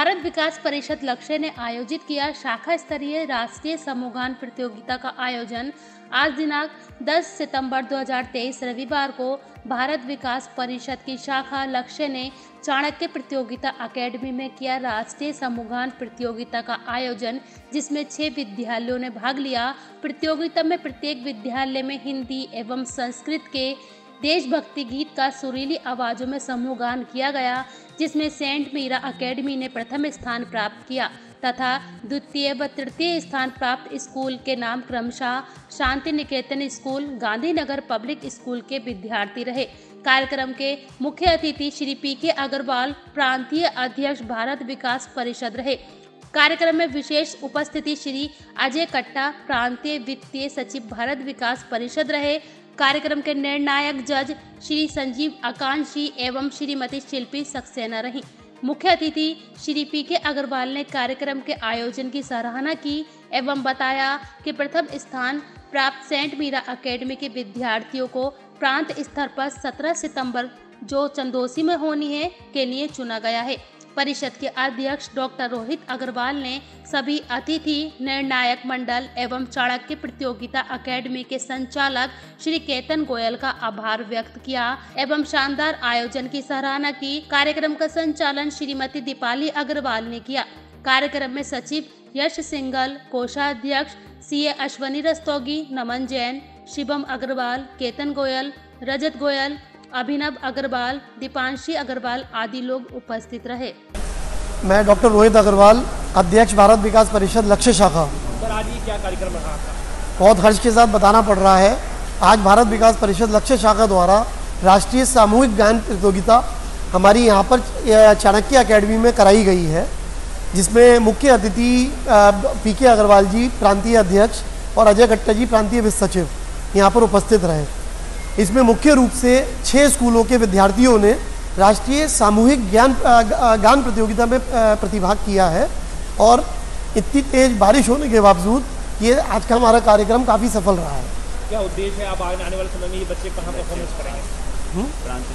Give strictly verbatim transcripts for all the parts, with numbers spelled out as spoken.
भारत विकास परिषद लक्ष्य ने आयोजित किया शाखा स्तरीय राष्ट्रीय समूहगान प्रतियोगिता का आयोजन। आज दिनांक दस सितंबर दो हज़ार तेईस रविवार को भारत विकास परिषद की शाखा लक्ष्य ने चाणक्य प्रतियोगिता अकेडमी में किया राष्ट्रीय समूहगान प्रतियोगिता का आयोजन, जिसमें छह विद्यालयों ने भाग लिया। प्रतियोगिता में प्रत्येक विद्यालय में हिंदी एवं संस्कृत के देशभक्ति गीत का सुरीली आवाज़ों में समूहगान किया गया, जिसमें सेंट मीरा अकेडमी ने प्रथम स्थान प्राप्त किया तथा द्वितीय व तृतीय स्थान प्राप्त स्कूल के नाम क्रमशः Shanti Niketan school, Gandhinagar public school के विद्यार्थी रहे। कार्यक्रम के मुख्य अतिथि श्री पी के अग्रवाल, प्रांतीय अध्यक्ष भारत विकास परिषद रहे। कार्यक्रम में विशेष उपस्थिति श्री अजय कट्टा, प्रांतीय वित्तीय सचिव भारत विकास परिषद रहे। कार्यक्रम के निर्णायक जज श्री संजीव आकांक्षी एवं श्रीमती शिल्पी सक्सेना रहीं। मुख्य अतिथि श्री पी के अग्रवाल ने कार्यक्रम के आयोजन की सराहना की एवं बताया कि प्रथम स्थान प्राप्त सेंट मीरा अकेडमी के विद्यार्थियों को प्रांत स्तर पर सत्रह सितंबर जो चंदोसी में होनी है के लिए चुना गया है। परिषद के अध्यक्ष डॉक्टर रोहित अग्रवाल ने सभी अतिथि, निर्णायक मंडल एवं चाणक्य प्रतियोगिता अकेडमी के संचालक श्री केतन गोयल का आभार व्यक्त किया एवं शानदार आयोजन की सराहना की। कार्यक्रम का संचालन श्रीमती दीपाली अग्रवाल ने किया। कार्यक्रम में सचिव यश सिंघल, कोषाध्यक्ष सी ए अश्वनी रस्तोगी, नमन जैन, शिवम अग्रवाल, केतन गोयल, रजत गोयल, अभिनव अग्रवाल, दीपांशी अग्रवाल आदि लोग उपस्थित रहे। मैं डॉक्टर रोहित अग्रवाल, अध्यक्ष भारत विकास परिषद लक्ष्य शाखा। सर, आज ये क्या कार्यक्रम रहा आपका? बहुत हर्ष के साथ बताना पड़ रहा है, आज भारत विकास परिषद लक्ष्य शाखा द्वारा राष्ट्रीय सामूहिक गायन प्रतियोगिता हमारी यहाँ पर चाणक्य अकेडमी में कराई गई है, जिसमें मुख्य अतिथि पी के अग्रवाल जी, प्रांतीय अध्यक्ष, और अजय कट्टा जी, प्रांतीय वित्त सचिव, यहाँ पर उपस्थित रहे। इसमें मुख्य रूप से छह स्कूलों के विद्यार्थियों ने राष्ट्रीय सामूहिक ज्ञान गान प्रतियोगिता में प्रतिभाग किया है और इतनी तेज बारिश होने के बावजूद ये आज का हमारा कार्यक्रम काफ़ी सफल रहा है। क्या उद्देश्य है, आप आने वाले समय में ये बच्चे कहाँ परफॉर्मेंस करेंगे?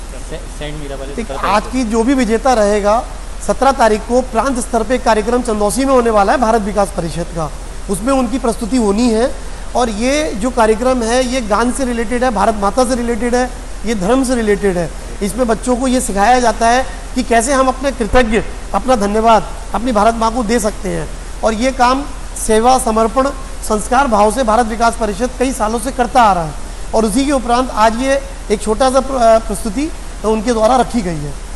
सेंट मीरा वाले आज की जो भी विजेता रहेगा, सत्रह तारीख को प्रांत स्तर पे कार्यक्रम चंदौसी में होने वाला है भारत विकास परिषद का, उसमें उनकी प्रस्तुति होनी है। और ये जो कार्यक्रम है ये गान से रिलेटेड है, भारत माता से रिलेटेड है, ये धर्म से रिलेटेड है। इसमें बच्चों को ये सिखाया जाता है कि कैसे हम अपने कृतज्ञ, अपना धन्यवाद अपनी भारत माँ को दे सकते हैं। और ये काम सेवा, समर्पण, संस्कार भाव से भारत विकास परिषद कई सालों से करता आ रहा है और उसी के उपरांत आज ये एक छोटा सा प्रस्तुति उनके द्वारा रखी गई है।